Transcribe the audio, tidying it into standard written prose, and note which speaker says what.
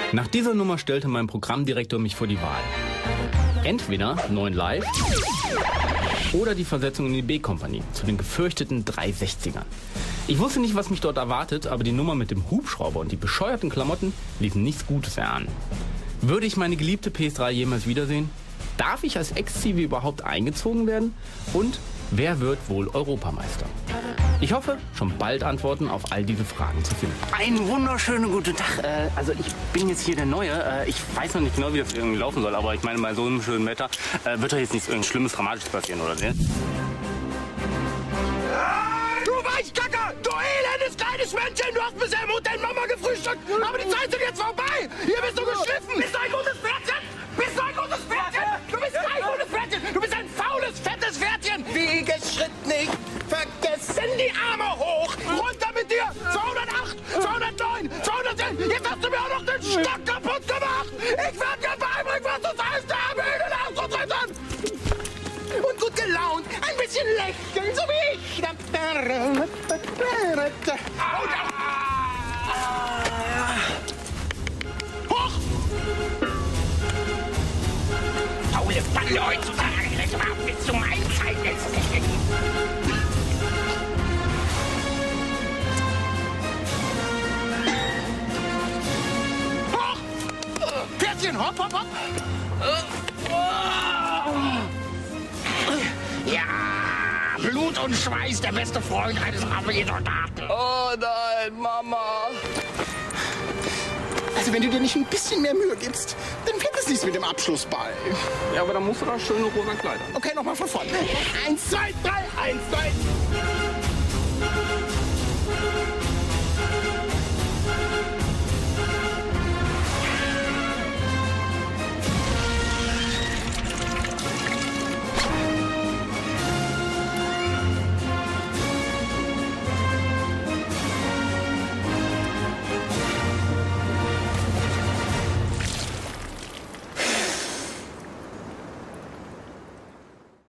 Speaker 1: Nach dieser Nummer stellte mein Programmdirektor mich vor die Wahl. Entweder 9 Live oder die Versetzung in die B-Kompanie zu den gefürchteten 360ern. Ich wusste nicht, was mich dort erwartet, aber die Nummer mit dem Hubschrauber und die bescheuerten Klamotten ließen nichts Gutes erahnen. Würde ich meine geliebte PS3 jemals wiedersehen? Darf ich als Ex-Zivi überhaupt eingezogen werden? Und wer wird wohl Europameister? Ich hoffe, schon bald Antworten auf all diese Fragen zu finden.
Speaker 2: Einen wunderschönen guten Tag. Also ich bin jetzt hier der Neue. Ich weiß noch nicht genau, wie das irgendwie laufen soll, aber ich meine, bei so einem schönen Wetter wird doch jetzt nichts irgendwas Schlimmes, Dramatisches passieren, oder ne?
Speaker 3: Du Weichkacker! Du elendes kleines Männchen! Du hast bisher im Hotel Mama gefrühstückt, aber die Zeit ist jetzt vorbei! Hier bist du geschliffen! Bist du ein gutes Pferdchen? Bist du ein gutes Pferdchen? Du bist kein gutes Pferdchen! Du bist ein faules, fettes Pferdchen! Wiegeschritt nicht! Vergessen die Arme hoch! Runter mit dir! 208! 209! 210! Jetzt hast du mir auch noch den Stock kaputt gemacht! Ich werd dir beibringen, was das heißt, der Bühne nachzutreten! Und gut gelaunt, ein bisschen lächeln, so wie ich. Hoch! Faule Balle heutzutage, das war bis zum Einzeitnetzen. Hoch! Pferdchen, hopp, hopp, hopp! Ja, Blut und Schweiß, der beste Freund eines Armeesoldaten.
Speaker 4: Oh nein, Mama.
Speaker 3: Also wenn du dir nicht ein bisschen mehr Mühe gibst, dann wird es nichts mit dem Abschlussball.
Speaker 1: Ja, aber dann musst du da schöne rosa Kleider.
Speaker 3: Okay, nochmal von vorne. 1, 2, 3, 1, 2.